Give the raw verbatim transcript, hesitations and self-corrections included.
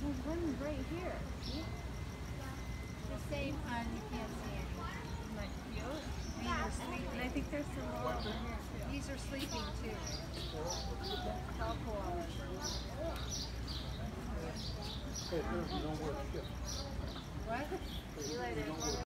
There's one right here. See? The same one, you can't see any. Isn't that cute? And they're sleeping. And I think there's some more over here too. These are sleeping too. Tall koalas. What? Eli didn't